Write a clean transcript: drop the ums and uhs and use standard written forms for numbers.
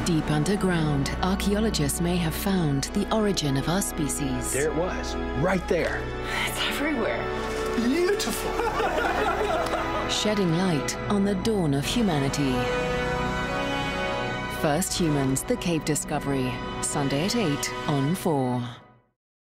Deep underground, archaeologists may have found the origin of our species. There it was, right there. It's everywhere. Beautiful. Shedding light on the dawn of humanity. First Humans, The Cave Discovery, Sunday at 8 on 4.